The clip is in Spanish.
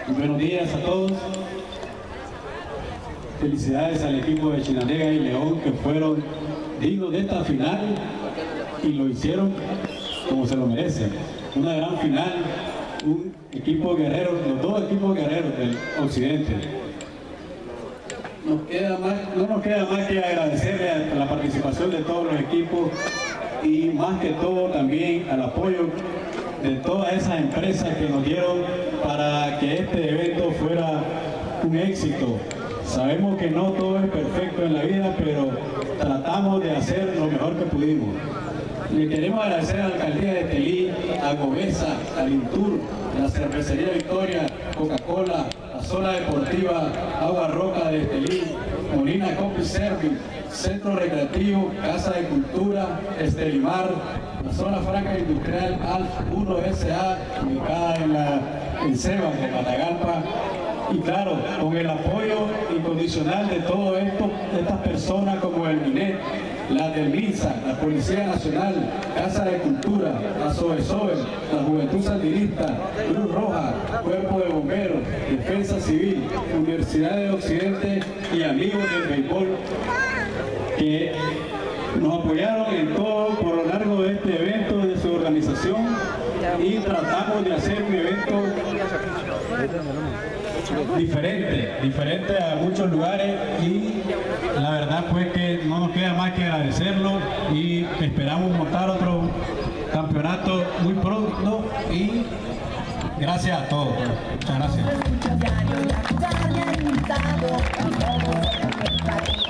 Buenos días a todos. Felicidades al equipo de Chinandega y León, que fueron dignos de esta final y lo hicieron como se lo merecen. Una gran final, un equipo guerrero, los dos equipos guerreros del occidente. No nos queda más que agradecerle a la participación de todos los equipos y más que todo también al apoyo de todas esas empresas que nos dieron para que este evento fuera un éxito. Sabemos que no todo es perfecto en la vida, pero tratamos de hacer lo mejor que pudimos. Le queremos agradecer a la Alcaldía de Estelí, a Gobesa, a Lintur, la Cervecería Victoria, Coca-Cola, la Zona Deportiva Agua Roca de Estelí, Molina Coffee Service, Centro Recreativo, Casa de Cultura, Estelimar, la Zona Franca Industrial ALF1 SA, ubicada en Cebas, de Matagalpa. Y claro, con el apoyo incondicional de todo esto, de estas personas como el MINET, la del MINSA, la Policía Nacional, Casa de Cultura, la SOBESOBE, la Juventud Sandinista, Cruz Roja, Cuerpo de Bomberos, Defensa Civil, Universidad de Occidente y amigos del béisbol que nos apoyaron en todo por lo largo de este evento, de su organización, y tratamos de hacer un evento diferente a muchos lugares, y la verdad pues que no nos queda más que agradecerlo y esperamos montar otro campeonato muy pronto y gracias a todos. Muchas gracias.